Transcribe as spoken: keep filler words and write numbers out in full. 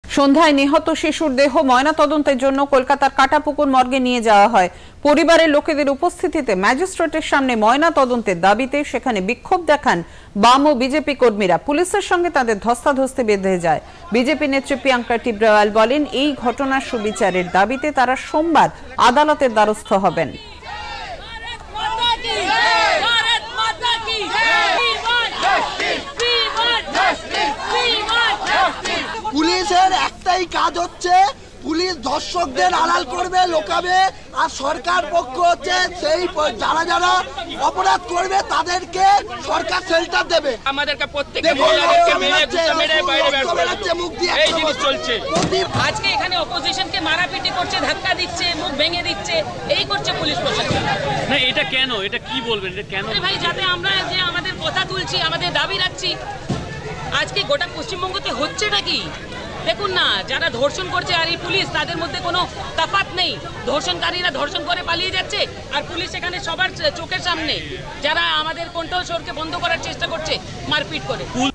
সন্ধ্যায় নিহত শিশুর দেহ ময়নাতদন্তের জন্য কলকাতার কাটাপুকুর মর্গে নিয়ে যাওয়া হয়। পরিবারের লোকেদের উপস্থিতিতে ম্যাজিস্ট্রেটের সামনে ময়নাতদন্তের দাবিতে সেখানে বিক্ষোভ দেখান বাম ও বিজেপি কর্মীরা। পুলিশের সঙ্গে তাদের ধস্তাধস্তি বেঁধে যায়। বিজেপি নেত্রী প্রিয়াঙ্কা টিব্রাওয়াল বলেন, এই ঘটনার সুবিচারের দাবিতে তারা সোমবার আদালতের দ্বারস্থ হবেন। পুলিশের একটাই কাজ হচ্ছে পুলিশ দর্শকদের আড়াল করবে, লোকাবে, আর সরকার পক্ষ হচ্ছে সেই যারা যারা অপরাধ করবে তাদেরকে সরকার শেল্টার দেবে। আমাদেরকে প্রত্যেকটা মহিলাদেরকে মেরে গুতা মেরে বাইরে বের করে দেবে, মুখ দিয়ে এই জিনিস চলছে। আজকে এখানে অপোজিশনকে মারাপিটি করছে, ধাক্কা দিচ্ছে, মুখ ভেঙে দিচ্ছে, এই করছে পুলিশ প্রশাসন। না এটা কেন, এটা কি বলবেন, এটা কেন? ভাই যাতে আমরা যে আমাদের কথা তুলছি, আমাদের দাবি রাখছি, আজকে গোটা পশ্চিমবঙ্গতে হচ্ছে নাকি দেখুন না, যারা ধর্ষণ করছে আর এই পুলিশ, তাদের মধ্যে কোনো তফাৎ নেই। ধর্ষণকারীরা ধর্ষণ করে পালিয়ে যাচ্ছে আর পুলিশ এখানে সবার চোখের সামনে যারা আমাদের কণ্ঠস্বরকে বন্ধ করার চেষ্টা করছে মারপিট করে।